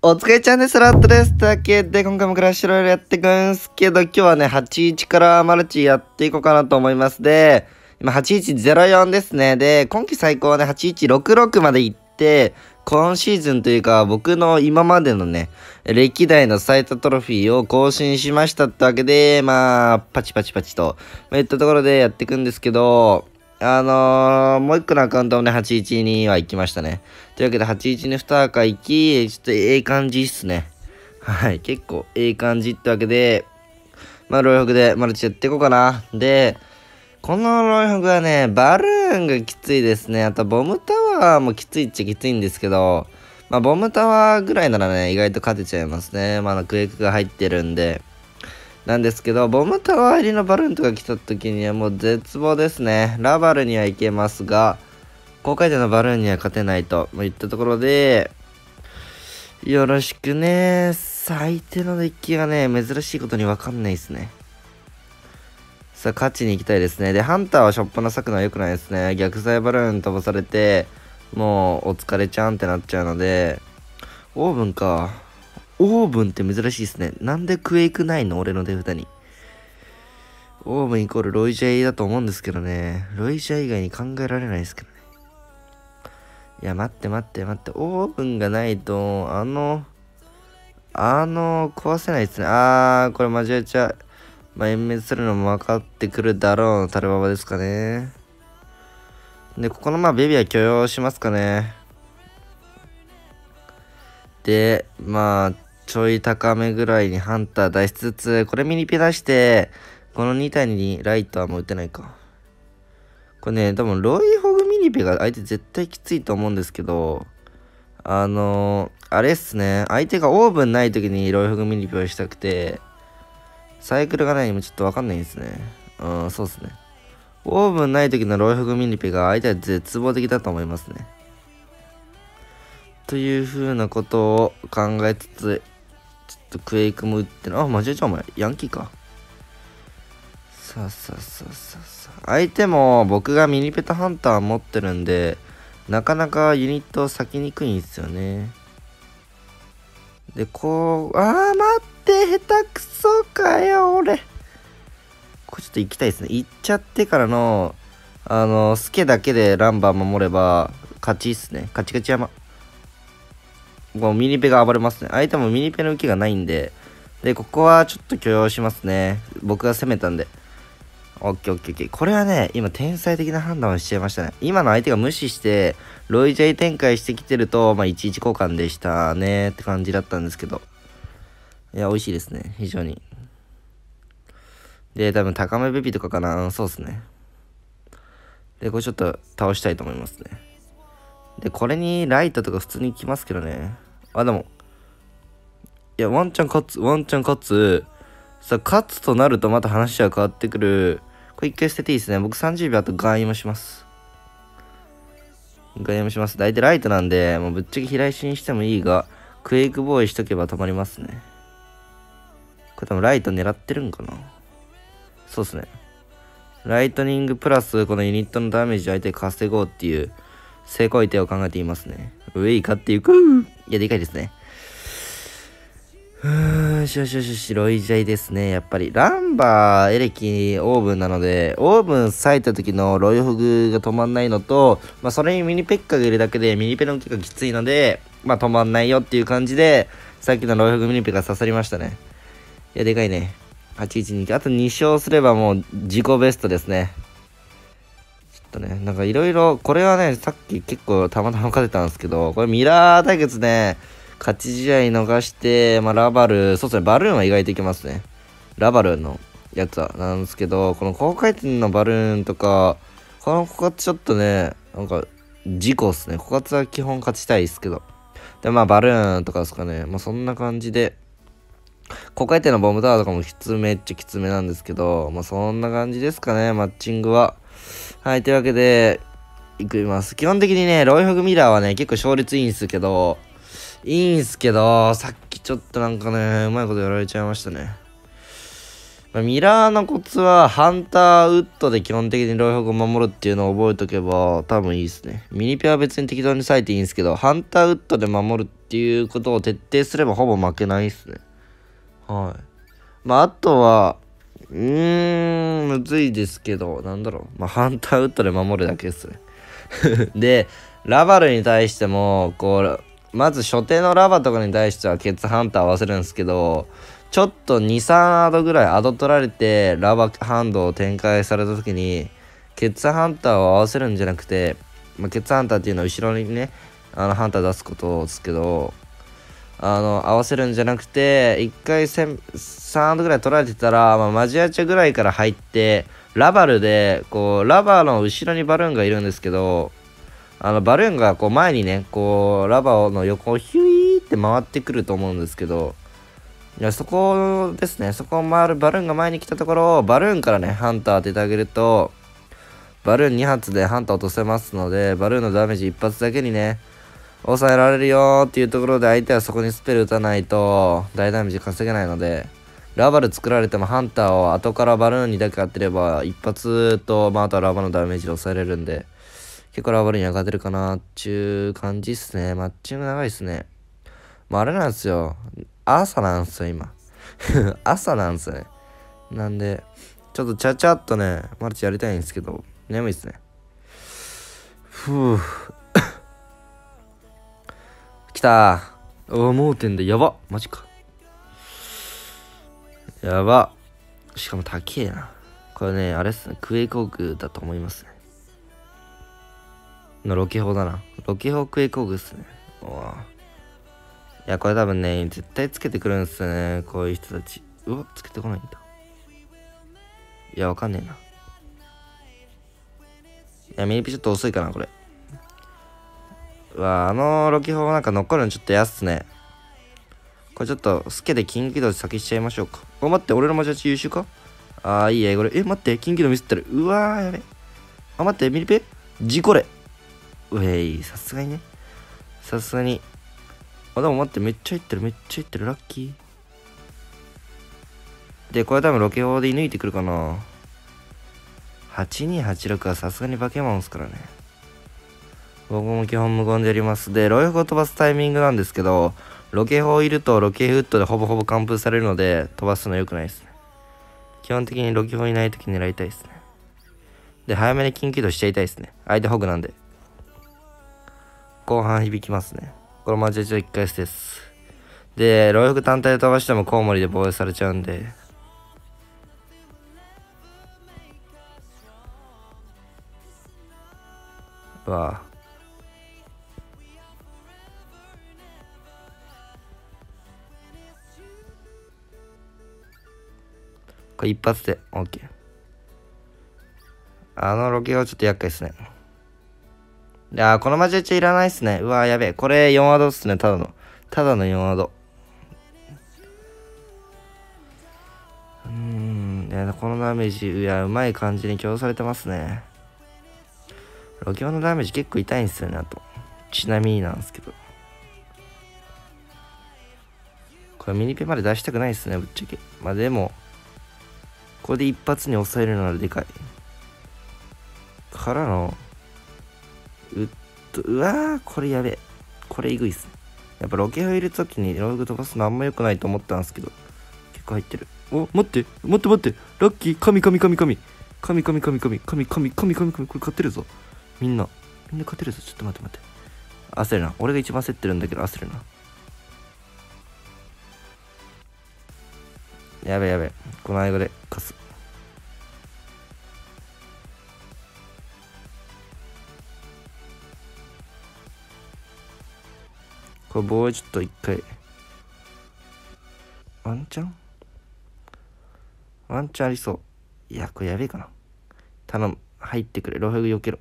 お疲れちゃんです。ラットです。というわけで、今回もクラッシュロイヤルやっていくんすけど、今日はね、81からマルチやっていこうかなと思います。で、今8104ですね。で、今季最高はね、8166まで行って、今シーズンというか、僕の今までのね、歴代の最多トロフィーを更新しましたってわけで、パチパチパチと、いったところでやっていくんですけど、もう一個のアカウントもね、81には行きましたね。というわけで、81に2赤行き、ちょっとええ感じっすね。はい、結構ええ感じってわけで、ロイホグでマルチやっていこうかな。で、このロイホグはね、バルーンがきついですね。あと、ボムタワーもきついっちゃきついんですけど、ボムタワーぐらいならね、意外と勝てちゃいますね。クエイクが入ってるんで。なんですけど、ボムタワー入りのバルーンとか来た時にはもう絶望ですね。ラバルには行けますが、高回転のバルーンには勝てないといったところで、よろしくね。相手のデッキがね、珍しいことにわかんないですね。さあ、勝ちに行きたいですね。で、ハンターはしょっぱな咲くのは良くないですね。逆サイバルーン飛ばされて、もうお疲れちゃんってなっちゃうので、オーブンか。オーブンって珍しいですね。なんでクエイクないの俺の手札に。オーブンイコールロイジャイだと思うんですけどね。ロイジャイ以外に考えられないですけどね。いや、待って。オーブンがないと、壊せないですね。これ間違えちゃう。殲滅するのも分かってくるだろう。タルババですかね。で、ここのベビーは許容しますかね。で、ちょい高めぐらいにハンター出しつつ、これミニピ出して、この2体にライトはもう打てないか。これね、多分ロイホグミニピが相手絶対きついと思うんですけど、あれっすね、相手がオーブンない時にロイホグミニピをしたくて、サイクルがないのもちょっとわかんないですね。そうっすね。オーブンない時のロイホグミニピが相手は絶望的だと思いますね。という風なことを考えつつ、ちょっとクエイクも打って間違えちゃうお前。ヤンキーか。さあ。相手も僕がミニペタハンター持ってるんで、なかなかユニットを咲きにくいんですよね。で、待って、下手くそかよ、俺。これちょっと行きたいですね。行っちゃってからの、スケだけでランバー守れば、勝ちっすね。カチカチ山。もうミニペが暴れますね。相手もミニペの受けがないんで、で、ここはちょっと許容しますね。僕が攻めたんで。オッケー。これはね、今天才的な判断をしちゃいましたね。今の相手が無視して、ロイジャイ展開してきてると、11交換でしたねって感じだったんですけど。いや、美味しいですね。非常に。で、多分高めベビーとかかな。そうですね。で、これちょっと倒したいと思いますね。で、これにライトとか普通に来ますけどね。でも。いや、ワンチャン勝つ。さあ、勝つとなるとまた話は変わってくる。これ一回捨てていいですね。僕30秒あとガンイモします。大体ライトなんで、もうぶっちゃけ平石にしてもいいが、クエイクボーイしとけば止まりますね。これ多分ライト狙ってるんかな。そうですね。ライトニングプラスこのユニットのダメージ相手稼ごうっていう成功手を考えていますね。ウェイ勝っていく。いや、でかいですね。よし、ロイジャイですね。やっぱり。ランバー、エレキ、オーブンなので、オーブン割いた時のロイホグが止まんないのと、それにミニペッカがいるだけで、ミニペの受けがきついので、止まんないよっていう感じで、さっきのロイホグミニペが刺さりましたね。いや、でかいね。812。あと2勝すればもう自己ベストですね。ちょっとね、なんかいろいろ、これはね、さっき結構たまたま勝てたんですけど、これミラー対決ね、勝ち試合逃して、ラバル、そうですね、バルーンは意外といけますね。ラバルのやつはなんですけど、この高回転のバルーンとか、この枯渇ちょっとね、なんか、事故っすね。枯渇は基本勝ちたいですけど。で、バルーンとかですかね。そんな感じで、高回転のボムタワーとかもめっちゃきつめなんですけど、そんな感じですかね、マッチングは。はい、というわけで、いきます。基本的にね、ロイホグミラーはね、結構勝率いいんすけど、さっきちょっとなんかね、うまいことやられちゃいましたね。ミラーのコツは、ハンターウッドで基本的にロイホグを守るっていうのを覚えとけば、多分いいですね。ミニペは別に適当に割いていいんですけど、ハンターウッドで守るってっていうことを徹底すればほぼ負けないっすね。はい。まあ、あとは、むずいですけど、なんだろう。まあ、ハンターウッドで守るだけですね。で、ラバルに対しても、こう、まず初手のラバとかに対してはケツハンター合わせるんですけど、ちょっと2、3アドぐらいアド取られて、ラバハンドを展開された時に、ケツハンターを合わせるんじゃなくて、まあ、ケツハンターっていうのは後ろにね、ハンター出すことですけど、合わせるんじゃなくて、1回3アドぐらい取られてたら、まあ、マジアチャぐらいから入って、ラバルで、こう、ラバーの後ろにバルーンがいるんですけど、バルーンがこう前にね、こう、ラバーの横をヒュイーって回ってくると思うんですけど、いや、そこですね、そこを回るバルーンが前に来たところを、バルーンからね、ハンター当ててあげると、バルーン2発でハンター落とせますので、バルーンのダメージ1発だけにね、抑えられるよーっていうところで相手はそこにスペル打たないと大ダメージ稼げないので、ラバル作られてもハンターを後からバルーンにだけ当てれば一発と、まあ、あとはラバのダメージで抑えれるんで、結構ラバルに上がってるかなっていう感じっすね。マッチング長いっすね。まああれなんですよ。朝なんすよ、今。朝なんすよね。なんで、ちょっとちゃちゃっとね、マルチやりたいんですけど、眠いっすね。ふぅ。来たー。盲点でやば。マジか。やば。しかも高えな。これね、あれっすね。クエイ航空だと思いますね。のロケ砲だな。ロケ砲クエイ航空っすね。いや、これ多分ね、絶対つけてくるんすよね。こういう人たち。うわ、つけてこないんだ。いや、わかんねえな。いや、ミニピちょっと遅いかな、これ。うわ、ロケ砲なんか残るのちょっとやっすね。これちょっと、スケで近畿道先しちゃいましょうか。待って、俺のマジャチ優秀か。いいや、これ。待って、近畿道ミスってる。うわー、やべ。待って、ミニペ事故れ。さすがにね。さすがに。でも待って、めっちゃいってる、めっちゃいってる、ラッキー。で、これ多分ロケ砲で射抜いてくるかな。8286はさすがに化け物ですからね。僕も基本無言でやります。で、ロイフを飛ばすタイミングなんですけど、ロケ砲いるとロケフットでほぼほぼ完封されるので、飛ばすの良くないですね。基本的にロケ砲いないとき狙いたいですね。で、早めに近畿道しちゃいたいですね。相手ホグなんで。後半響きますね。これマジで1回捨てです。で、ロイフ単体で飛ばしてもコウモリで防衛されちゃうんで。うわぁ。これ一発で OK。ロケはちょっと厄介っすね。いやー、このマジェチいらないっすね。うわー、やべえ。これ4ワードっすね。ただの4ワード。いや、このダメージ、いや、うまい感じに強されてますね。ロケのダメージ結構痛いんすよね、あと。ちなみになんですけど。これミニペまで出したくないっすね、ぶっちゃけ。まあでも、ここで一発に抑えるのはでかい。からの、うわー、これやべえ。これえぐいっすね。やっぱロケを入れるときにログ飛ばすのあんま良くないと思ったんですけど、結構入ってる。待って、ラッキー、神、これ勝てるぞ。みんな勝てるぞ。ちょっと待って。焦るな。俺が一番焦ってるんだけど焦るな。やべえ。この間で貸す。これ防衛ちょっと一回。ワンチャンありそう。いや、これやべえかな。頼む。入ってくれ。ロフグ避けろ。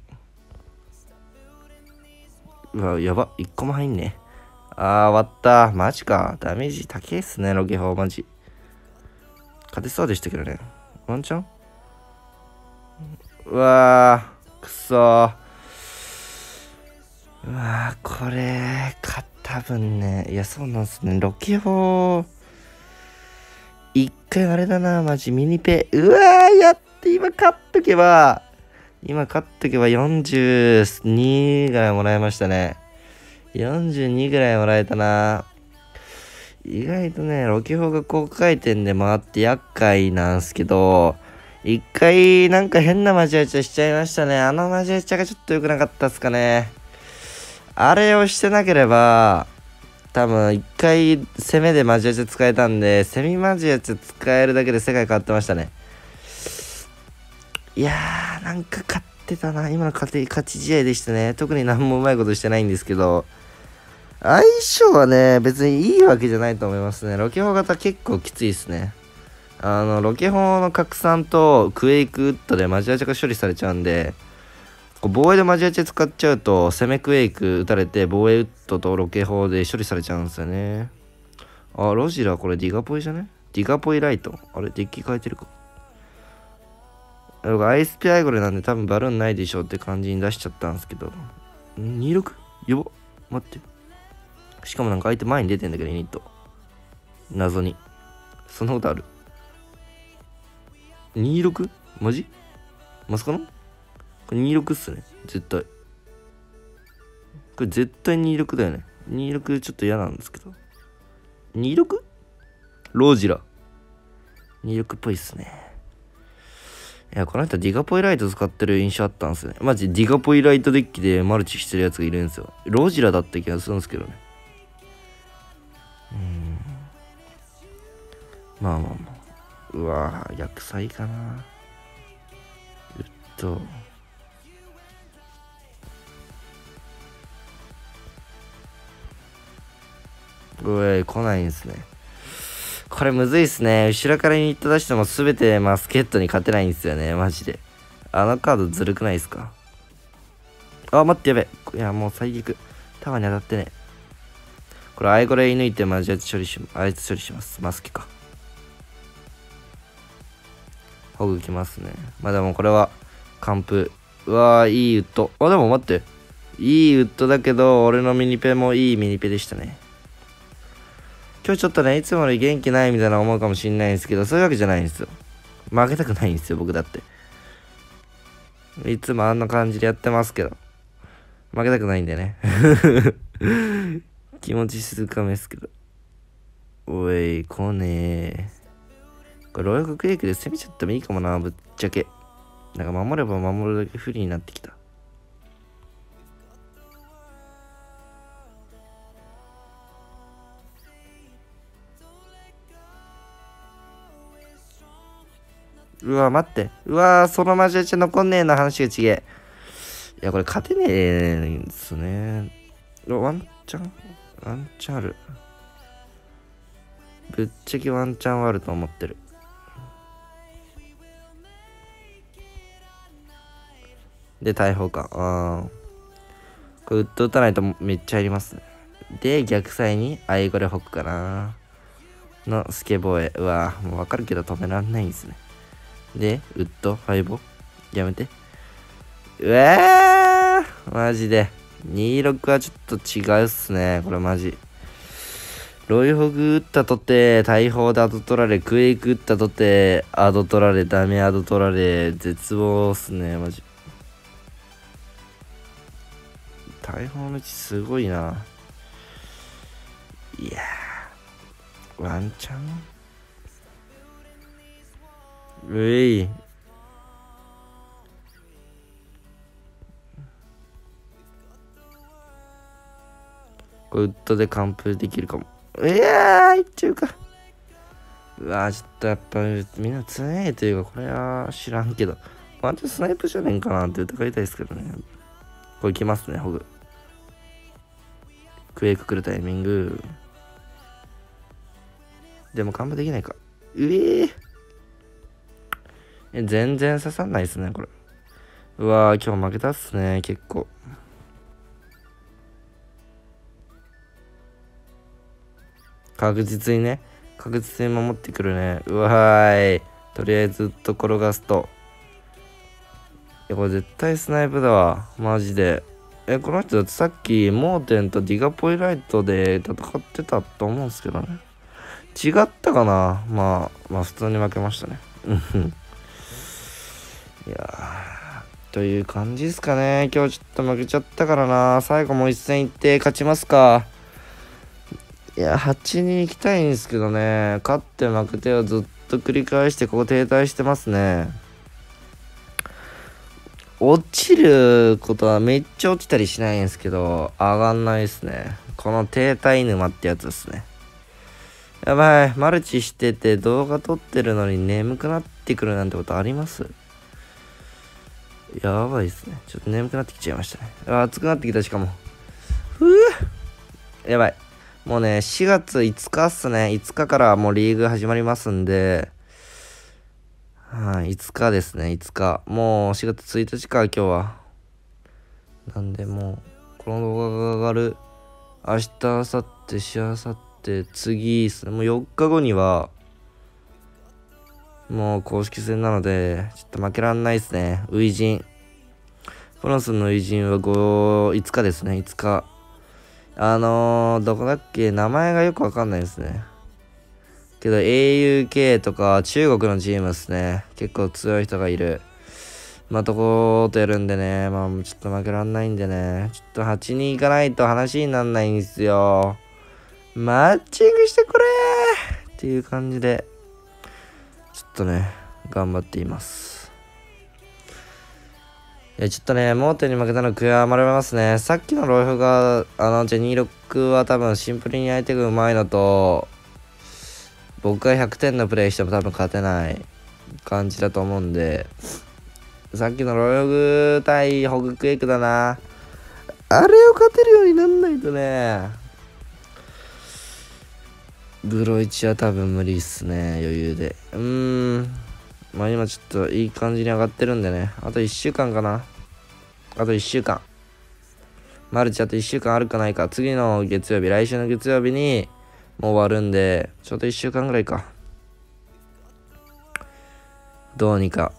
うわ、やば。一個も入んね。終わった。マジか。ダメージ高いっすね、ロケ砲、マジ。勝てそうでしたけどね。ワンチャンうわー、くそー。うわー、これ、多分ね、いや、そうなんすね。ロケ砲、一回あれだな、マジ、ミニペ。うわー、やって、今勝っとけば42ぐらいもらえましたね。 42ぐらいもらえたな。意外とね、ロケ砲が高回転で回って厄介なんすけど、一回なんか変なマジアチャしちゃいましたね。あのマジアチャがちょっと良くなかったっすかね。あれをしてなければ、多分一回攻めでマジアチャ使えたんで、セミマジアチャ使えるだけで世界変わってましたね。いやー、なんか勝ってたな。今の勝ち試合でしたね。特に何もうまいことしてないんですけど、相性はね、別にいいわけじゃないと思いますね。ロケ砲型結構きついですね。ロケ砲の拡散とクエイクウッドでマジアチャが処理されちゃうんで、防衛でマジアチャ使っちゃうと、攻めクエイク打たれて、防衛ウッドとロケ砲で処理されちゃうんですよね。あ、ロジラこれディガポイじゃね？ディガポイライト。あれデッキ変えてるか。アイスピアイゴレなんで多分バルーンないでしょって感じに出しちゃったんですけど。26? やば。待って。しかもなんか相手前に出てんだけど、ユニット。謎に。そんなことある？ 26? マジ？まさかの？これ26っすね。絶対。これ絶対26だよね。26ちょっと嫌なんですけど。26? ロージラ。26っぽいっすね。いや、この人ディガポイライト使ってる印象あったんですよね。マジディガポイライトデッキでマルチしてるやつがいるんですよ。ロージラだった気がするんですけどね。まあまあまあ。うわぁ、逆サイかな。おい、来ないんすね。これむずいっすね。後ろからユニット出しても全てマスケットに勝てないんですよね。マジで。あのカードずるくないですか？あ、待ってやべ。いや、もう最悪。タワーに当たってね。これ、アイゴレ射抜いてマジアイツ処理します。マスケか。ホグきますね。まあでもこれは、完封。うわー、いいウッド。あ、でも待って。いいウッドだけど、俺のミニペもいいミニペでしたね。今日ちょっとね、いつもより元気ないみたいな思うかもしんないんですけど、そういうわけじゃないんですよ。負けたくないんですよ、僕だって。いつもあんな感じでやってますけど。負けたくないんでね。気持ち静かめですけど。おい、来ねー。これ、ロイヤクエイクで攻めちゃってもいいかもな、ぶっちゃけ。なんか守れば守るだけ不利になってきた。うわ、待って。うわ、そのマジアチャ残んねえな、話がちげえ。いや、これ勝てねえんですね。ワンチャンある。ぶっちゃけワンチャンはあると思ってる。で、大砲か。これ、ウッド打たないとめっちゃ入りますね。で、逆サイにアイゴレホックかな。のスケボーへ。うわもうわかるけど止めらんないんですね。で、ウッド、ファイボやめて。うわーマジで。26はちょっと違うっすね。これマジ。ロイホグ打ったとて、大砲でアド取られ、クエイク打ったとて、アド取られ、ダメアド取られ、絶望っすね、マジ。大砲の位置すごいな。いやー、ワンチャンうい。これウッドで完封できるかも。いやー、いっちゃうか。うわー、ちょっとやっぱみんな強いというか、これは知らんけど。ワンチャンスナイプじゃねえかなって疑いたいですけどね。これ来ますね、ホグ。クエイク来るタイミング。でも完封できないか。全然刺さんないっすね、これ。うわー、今日負けたっすね、結構。確実に守ってくるね。うわーい。とりあえずずっと転がすと。いや、これ絶対スナイプだわ。マジで。この人だってさっき、モーテンとディガポイライトで戦ってたと思うんですけどね。違ったかな。まあ、普通に負けましたね。いやという感じですかね。今日ちょっと負けちゃったからな。最後もう一戦行って勝ちますか。いや、8に行きたいんですけどね。勝って負けてをずっと繰り返してここ停滞してますね。落ちることはめっちゃ落ちたりしないんですけど、上がんないですね。この停滞沼ってやつですね。やばい。マルチしてて動画撮ってるのに眠くなってくるなんてことあります？やばいですね。ちょっと眠くなってきちゃいましたね。暑くなってきたしかも。やばい。もうね、4月5日っすね。5日からもうリーグ始まりますんで、はい、5日ですね、5日。もう4月1日か、今日は。なんでもう、この動画が上がる、明日、明後日、しあさって、次ですね。もう4日後には、もう公式戦なので、ちょっと負けらんないですね。初陣。フランスの初陣は5日ですね、5日。どこだっけ、名前がよくわかんないですね。けど AUK とか中国のチームですね。結構強い人がいる。まあ、とことやるんでね。まあ、ちょっと負けらんないんでね。ちょっと8に行かないと話になんないんですよ。マッチングしてくれーっていう感じで、ちょっとね、頑張っています。いや、ちょっとね、盲点に負けたの悔やまれますね。さっきのロイフが、ジェニーロックは多分シンプルに相手が上手いのと、僕が100点のプレイしても多分勝てない感じだと思うんで、さっきのロヨグ対ホグクエイクだな。あれを勝てるようになんないとね。ブロ1は多分無理っすね、余裕で。まあ今ちょっといい感じに上がってるんでね。あと1週間かな。あと1週間。マルチあと1週間あるかないか。次の月曜日、来週の月曜日にもう終わるんで、ちょうど1週間ぐらいか。どうにか、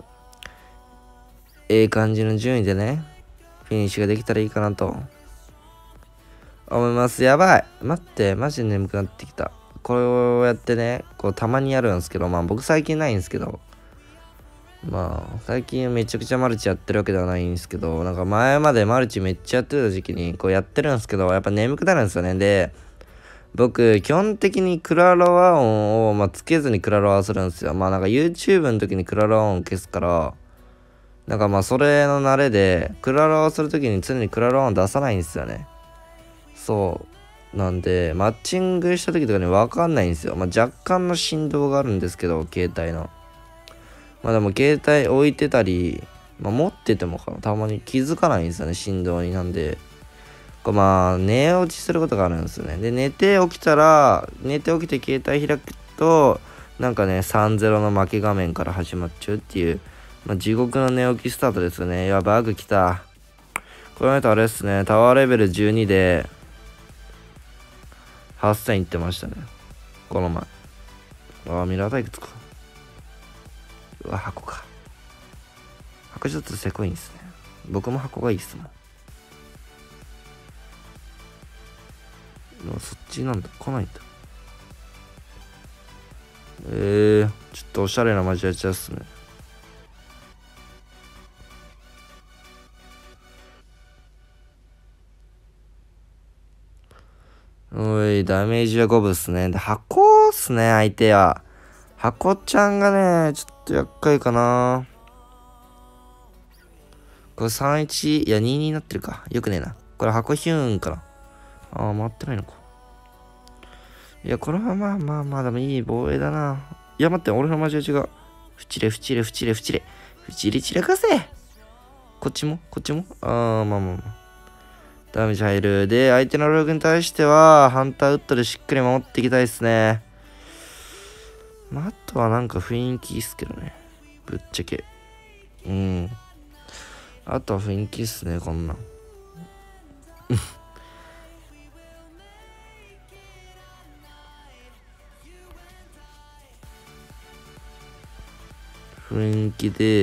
感じの順位でね、フィニッシュができたらいいかなと思います。やばい。待って、マジで眠くなってきた。これをやってね、こうたまにやるんですけど、まあ僕最近ないんですけど、まあ最近めちゃくちゃマルチやってるわけではないんですけど、なんか前までマルチめっちゃやってた時期にこうやってるんですけど、やっぱ眠くなるんですよね。で、僕、基本的にクラロワ音を、つけずにクラロワするんですよ。まあなんか YouTube の時にクラロワ音消すから、なんかまあそれの慣れで、クラロワする時に常にクラロワ音出さないんですよね。そう。なんで、マッチングした時とかに分かんないんですよ。まあ若干の振動があるんですけど、携帯の。まあでも携帯置いてたり、まあ持っててもたまに気づかないんですよね、振動に。なんで、まあ寝落ちすることがあるんですよね。で、寝て起きて携帯開くと、なんかね、3-0の負け画面から始まっちゃうっていう、まあ、地獄の寝起きスタートですよね。いや、バグ来た。これとあれですね、タワーレベル12で、8000いってましたね。この前。ミラー対決か。うわ、箱か。箱ちょっとせこいんですね。僕も箱がいいっすもん。そっちなんだ、来ないんだ。ちょっとおしゃれなマジやっちゃうっすね。おい、ダメージは5分っすね。で、箱っすね、相手は。箱ちゃんがね、ちょっと厄介かな。これ3-1、いや、2-2になってるか。よくねえな。これ箱ヒューンかな。回ってないのか。いや、これはまあまあまあ、でもいい防衛だな。いや、待って、俺のマジ打が。ふちれ。ふちり散らかせ。こっちもまあまあまあ。ダメージ入る。で、相手のログに対しては、ハンターウッドでしっかり守っていきたいですね。まあ、あとはなんか雰囲気いいっすけどね。ぶっちゃけ。あとは雰囲気いいっすね、こんなん。雰囲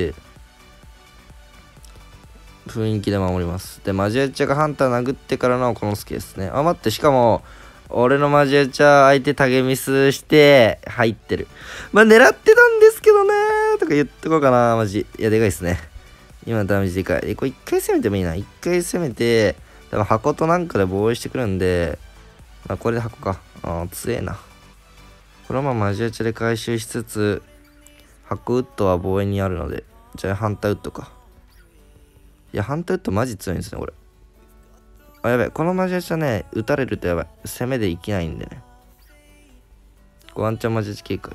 気で守ります。で、マジアチャがハンター殴ってからのこのスケですね。待って、しかも、俺のマジアチャ相手タゲミスして入ってる。まあ、狙ってたんですけどねーとか言っとこうかな、マジ。いや、でかいっすね。 今ダメージでかい。これ一回攻めてもいいな。一回攻めて、多分箱となんかで防衛してくるんで、まあこれで箱か。強えな。これはまあマジアチャで回収しつつ、箱ウッドは防衛にあるので、じゃあハンターウッドか。いや、ハンターウッドマジ強いんですね、これ。あ、やばい。このマジアチャね、撃たれるとやばい。攻めでいけないんでね。ワンチャンマジアチ警戒。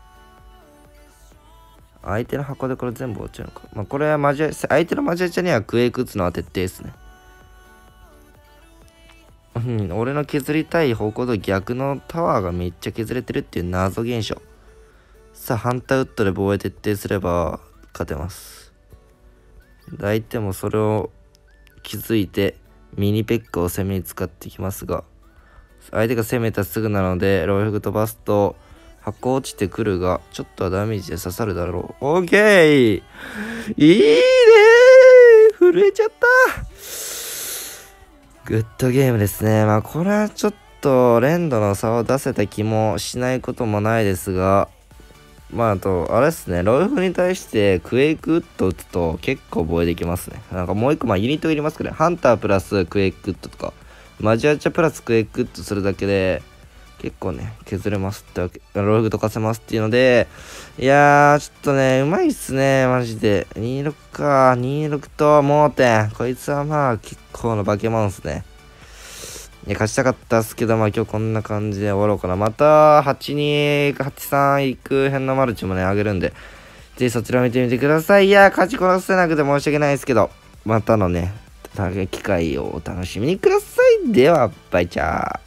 相手の箱でこれ全部落ちるのか。まあ、これは相手のマジアチャにはクエイク打つのは徹底ですね。俺の削りたい方向と逆のタワーがめっちゃ削れてるっていう謎現象。さあ、ハンターウッドで防衛徹底すれば勝てます。相手もそれを気づいてミニペッカを攻めに使ってきますが、相手が攻めたすぐなので、ロイフグ飛ばすと、箱落ちてくるが、ちょっとはダメージで刺さるだろう。オーケー、いいねー、震えちゃった。グッドゲームですね。まあこれはちょっと連動の差を出せた気もしないこともないですが、まああと、あれですね、ロイフに対してクエイクウッド打つと結構防衛できますね。なんかもう一個、まあユニットいりますけどね、ハンタープラスクエイクウッドとか、マジアチャプラスクエイクウッドするだけで、結構ね、削れますってわけ、ロイフとかせますっていうので、いやー、ちょっとね、うまいっすね、マジで。26か、26と盲点。こいつはまあ、結構の化け物っすね。いや、勝ちたかったっすけど、まあ今日こんな感じで終わろうかな。また、82、83行く辺のマルチもね、あげるんで、ぜひそちら見てみてください。いやー、勝ちこなせなくて申し訳ないですけど、またのね、機会をお楽しみにください。では、バイチャー。